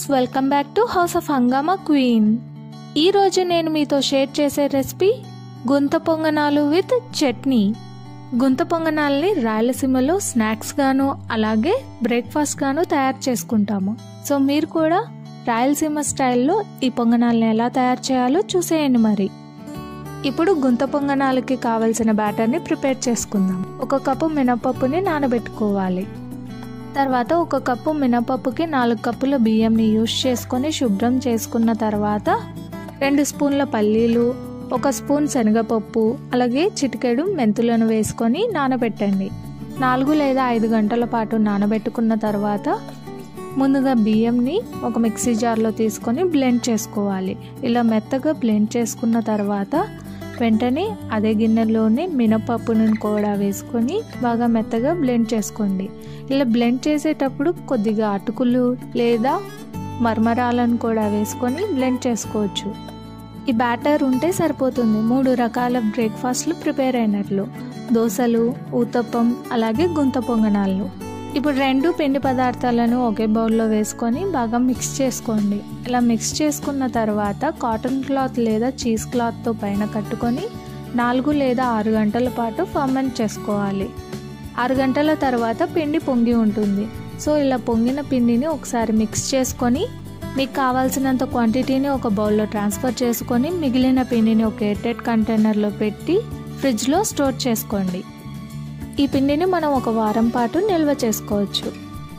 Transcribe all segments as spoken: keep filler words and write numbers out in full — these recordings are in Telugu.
Welcome back to house of Hungama queen. ఈరోజు నేను మీతో షేర్ చేసే రెసిపీ గుంత పొంగనాలు విత్ చట్నీ. గుంత పొంగనాలని రాయలసీమలో స్నాక్స్ గాను అలాగే బ్రేక్ఫాస్ట్ గాను తయారు చేసుకుంటాము. సో మీరు కూడా రాయలసీమ స్టైల్లో ఈ పొంగనాలని ఎలా తయారు చేయాలో చూసేయండి. మరి ఇప్పుడు గుంత పొంగనాలకి కావలసిన బ్యాటర్ని ప్రిపేర్ చేసుకుందాం. ఒక కప్పు మినపప్పుని నానబెట్టుకోవాలి. తర్వాత ఒక కప్పు మినపప్పుకి నాలుగు కప్పుల బియ్యంని యూస్ చేసుకొని శుభ్రం చేసుకున్న తర్వాత రెండు స్పూన్ల పల్లీలు, ఒక స్పూన్ శనగపప్పు, అలాగే చిటికెడు మెంతులను వేసుకొని నానబెట్టండి. నాలుగు లేదా ఐదు గంటల పాటు నానబెట్టుకున్న తర్వాత ముందుగా బియ్యంని ఒక మిక్సీ జార్లో తీసుకొని బ్లెండ్ చేసుకోవాలి. ఇలా మెత్తగా బ్లెండ్ చేసుకున్న తర్వాత వెంటనే అదే గిన్నెలోనే మినపప్పును కూడా వేసుకొని బాగా మెత్తగా బ్లెండ్ చేసుకోండి. ఇలా బ్లెండ్ చేసేటప్పుడు కొద్దిగా అటుకులు లేదా మర్మరాలను కూడా వేసుకొని బ్లెండ్ చేసుకోవచ్చు. ఈ బ్యాటర్ ఉంటే సరిపోతుంది. మూడు రకాల బ్రేక్ఫాస్ట్లు ప్రిపేర్ అయినట్లు: దోశలు, ఊతప్పం, అలాగే గుంత పొంగనాలు. ఇప్పుడు రెండు పిండి పదార్థాలను ఒకే బౌల్లో వేసుకొని బాగా మిక్స్ చేసుకోండి. ఇలా మిక్స్ చేసుకున్న తర్వాత కాటన్ క్లాత్ లేదా చీజ్ క్లాత్తో పైన కట్టుకొని నాలుగు లేదా ఆరు గంటల పాటు ఫర్మెంట్ చేసుకోవాలి. ఆరు గంటల తర్వాత పిండి పొంగి ఉంటుంది. సో ఇలా పొంగిన పిండిని ఒకసారి మిక్స్ చేసుకొని మీకు కావాల్సినంత క్వాంటిటీని ఒక బౌల్లో ట్రాన్స్ఫర్ చేసుకొని మిగిలిన పిండిని ఒక ఎయిర్టైట్ కంటైనర్లో పెట్టి ఫ్రిడ్జ్లో స్టోర్ చేసుకోండి. ఈ పిండిని మనం ఒక వారం పాటు నిల్వ చేసుకోవచ్చు.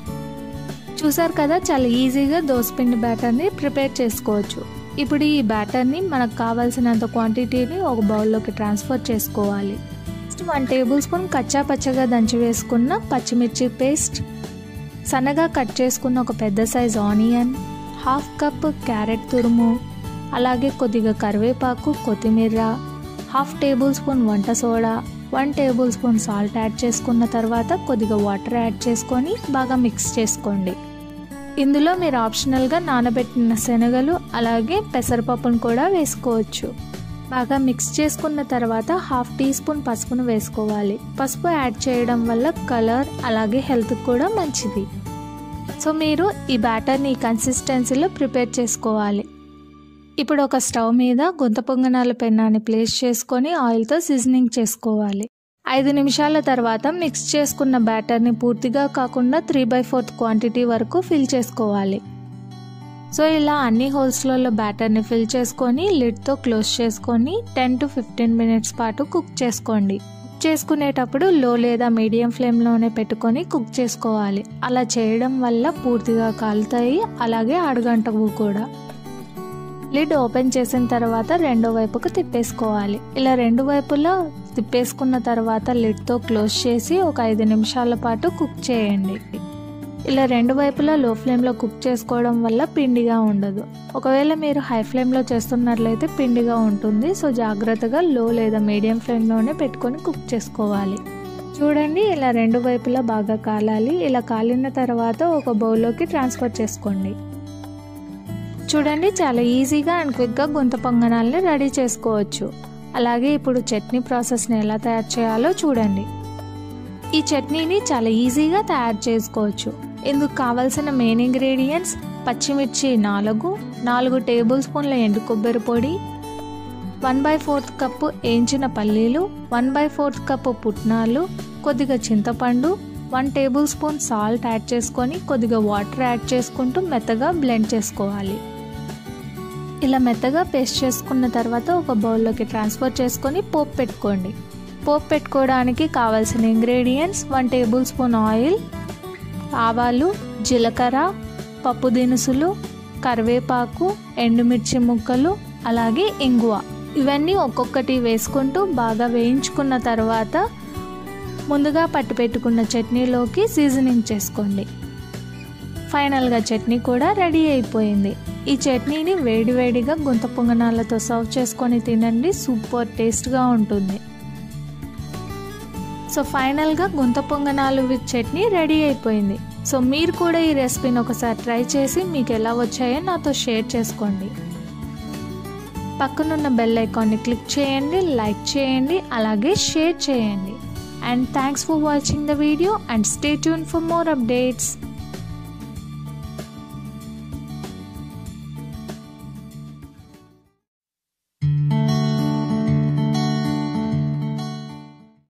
చూసారు కదా, చాలా ఈజీగా దోసపిండి బ్యాటర్ని ప్రిపేర్ చేసుకోవచ్చు. ఇప్పుడు ఈ బ్యాటర్ని మనకు కావాల్సినంత క్వాంటిటీని ఒక బౌల్లోకి ట్రాన్స్ఫర్ చేసుకోవాలి. నెక్స్ట్ వన్ టేబుల్ స్పూన్ కచ్చా పచ్చగా దంచి వేసుకున్న పచ్చిమిర్చి పేస్ట్, సన్నగా కట్ చేసుకున్న ఒక పెద్ద size onion, half cup carrot తురుము, అలాగే కొద్దిగా కరివేపాకు, కొత్తిమీర, హాఫ్ టేబుల్ స్పూన్ వంట soda, one table spoon salt add చేసుకున్న తర్వాత కొద్దిగా వాటర్ యాడ్ చేసుకొని బాగా మిక్స్ చేసుకోండి. ఇందులో మీరు ఆప్షనల్గా నానబెట్టిన శనగలు అలాగే పెసరపప్పును కూడా వేసుకోవచ్చు. బాగా మిక్స్ చేసుకున్న తర్వాత హాఫ్ టీ స్పూన్ పసుపును వేసుకోవాలి. పసుపు యాడ్ చేయడం వల్ల కలర్ అలాగే హెల్త్కి కూడా మంచిది. సో మీరు ఈ బ్యాటర్ని ఈ కన్సిస్టెన్సీలో ప్రిపేర్ చేసుకోవాలి. ఇప్పుడు ఒక స్టవ్ మీద గుంత పొంగనాల పెన్నాన్ని ప్లేస్ చేసుకొని ఆయిల్తో సీజనింగ్ చేసుకోవాలి. ఐదు నిమిషాల తర్వాత మిక్స్ చేసుకున్న బ్యాటర్ని పూర్తిగా కాకుండా త్రీ బై ఫోర్త్ క్వాంటిటీ వరకు ఫిల్ చేసుకోవాలి. సో ఇలా అన్ని హోల్స్లలో బ్యాటర్ని ఫిల్ చేసుకొని లిడ్తో క్లోజ్ చేసుకొని టెన్ టు ఫిఫ్టీన్ మినిట్స్ పాటు కుక్ చేసుకోండి. కుక్ చేసుకునేటప్పుడు లో లేదా మీడియం ఫ్లేమ్లోనే పెట్టుకొని కుక్ చేసుకోవాలి. అలా చేయడం వల్ల పూర్తిగా కాలుతాయి, అలాగే అడుగంటవు కూడా. లిడ్ ఓపెన్ చేసిన తర్వాత రెండో వైపుకు తిప్పేసుకోవాలి. ఇలా రెండు వైపులా తిప్పేసుకున్న తర్వాత లిడ్తో క్లోజ్ చేసి ఒక ఐదు నిమిషాల పాటు కుక్ చేయండి. ఇలా రెండు వైపులా లో ఫ్లేమ్లో కుక్ చేసుకోవడం వల్ల పిండిగా ఉండదు. ఒకవేళ మీరు హై ఫ్లేమ్లో చేస్తున్నట్లయితే పిండిగా ఉంటుంది. సో జాగ్రత్తగా లో లేదా మీడియం ఫ్లేమ్లోనే పెట్టుకొని కుక్ చేసుకోవాలి. చూడండి, ఇలా రెండు వైపులా బాగా కాలాలి. ఇలా కాలిన తర్వాత ఒక బౌల్లోకి ట్రాన్స్ఫర్ చేసుకోండి. చూడండి, చాలా ఈజీగా అండ్ క్విక్గా గుంత పొంగనాలని రెడీ చేసుకోవచ్చు. అలాగే ఇప్పుడు చట్నీ ప్రాసెస్ని ఎలా తయారు చేయాలో చూడండి. ఈ చట్నీని చాలా ఈజీగా తయారు చేసుకోవచ్చు. ఇందుకు కావాల్సిన మెయిన్ ఇంగ్రీడియంట్స్: పచ్చిమిర్చి నాలుగు, నాలుగు టేబుల్ స్పూన్ల ఎండు కొబ్బరి పొడి, వన్ బై ఫోర్త్ కప్పు వేయించిన పల్లీలు, వన్ బై ఫోర్త్ కప్పు పుట్నాలు, కొద్దిగా చింతపండు, one table spoon salt add చేసుకొని కొద్దిగా వాటర్ యాడ్ చేసుకుంటూ మెత్తగా బ్లెండ్ చేసుకోవాలి. ఇలా మెత్తగా పేస్ట్ చేసుకున్న తర్వాత ఒక బౌల్లోకి ట్రాన్స్ఫర్ చేసుకొని పోపు పెట్టుకోండి. పోపు పెట్టుకోవడానికి కావాల్సిన ingredients: one table spoon oil, ఆవాలు, జీలకర్ర, పప్పు దినుసులు, కరివేపాకు, ఎండుమిర్చి ముక్కలు, అలాగే ఇంగువ. ఇవన్నీ ఒక్కొక్కటి వేసుకుంటూ బాగా వేయించుకున్న తర్వాత ముందుగా పట్టి పెట్టుకున్న చట్నీలోకి సీజనింగ్ చేసుకోండి. ఫైనల్గా చట్నీ కూడా రెడీ అయిపోయింది. ఈ చట్నీని వేడివేడిగా గుంత పొంగనాలతో సర్వ్ చేసుకొని తినండి. సూపర్ టేస్ట్గా ఉంటుంది. సో ఫైనల్గా గుంత పొంగనాలు విత్ చట్నీ రెడీ అయిపోయింది. సో మీరు కూడా ఈ రెసిపీని ఒకసారి ట్రై చేసి మీకు ఎలా వచ్చాయో నాతో షేర్ చేసుకోండి. పక్కనున్న బెల్ ఐకాన్ని క్లిక్ చేయండి, లైక్ చేయండి, అలాగే షేర్ చేయండి. And thanks for watching the video and stay tuned for more updates.